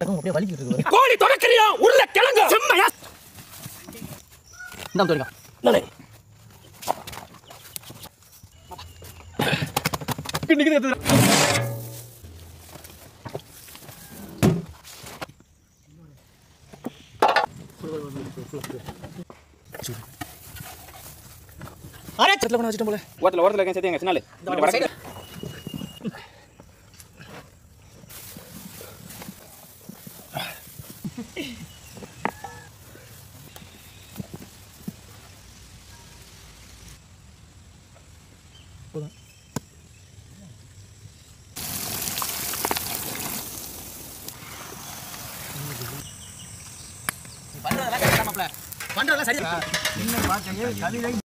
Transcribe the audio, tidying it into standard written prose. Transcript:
அப்படியே வலிக்கிட்டு இருக்கு. கோழி தொடக்கறியா உருளை கிழங்கு செம்மையா. இந்தாம் தோரிக்கா. நல்லே. கிண்ணிக்கு எடுத்து. அரே சட்ல பண்ண வச்சிட்டோம் போல. ஓரத்துல இருக்கேன் சேத்திங்க சின்னால. வடக்கு. போதும். பண்றதெல்லாம் கரெக்ட்டா மாப்ள. பண்றதெல்லாம் சரியா. இன்னும் பாக்கவே கலிலை